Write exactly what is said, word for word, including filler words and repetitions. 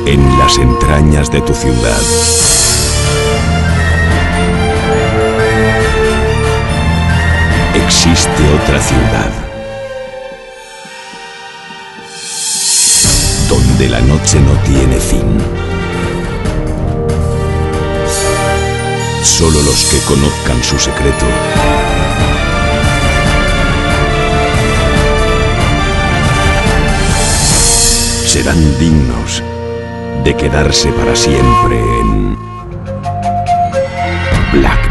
En las entrañas de tu ciudad existe otra ciudad, donde la noche no tiene fin. Solo los que conozcan su secreto serán dignos de quedarse para siempre en Black